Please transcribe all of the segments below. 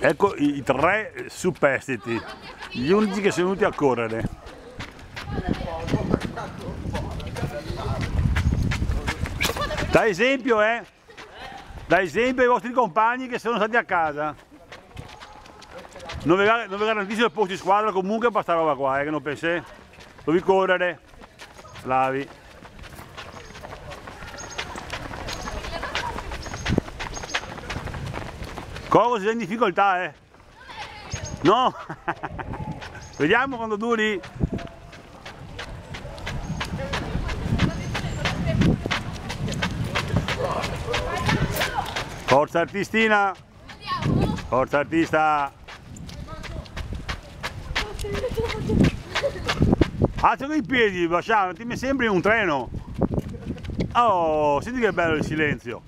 Ecco i tre superstiti, gli unici che sono venuti a correre. Da esempio ai vostri compagni che sono stati a casa. Non vi garantisco il posto di squadra comunque per sta roba qua, che non pensate. Devi correre, bravi. Covo sei in difficoltà, eh? No? Vediamo quando duri. Forza artistina! Forza artista! Alza con i piedi, Basciano, ti mi sembri un treno! Oh, senti che bello il silenzio!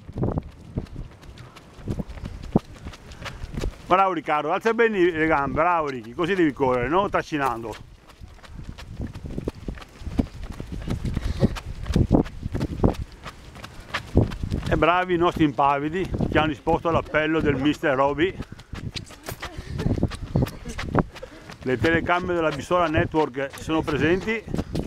Bravo Riccardo, alza bene le gambe, bravo Ricky, così devi correre, non trascinando. E bravi i nostri impavidi che hanno risposto all'appello del mister Roby. Le telecamere della Bissola Network sono presenti.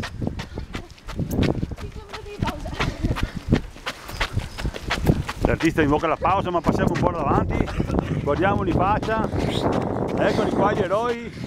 L'artista invoca la pausa, ma passiamo un po' davanti, guardiamoli in faccia. Eccoli qua gli eroi.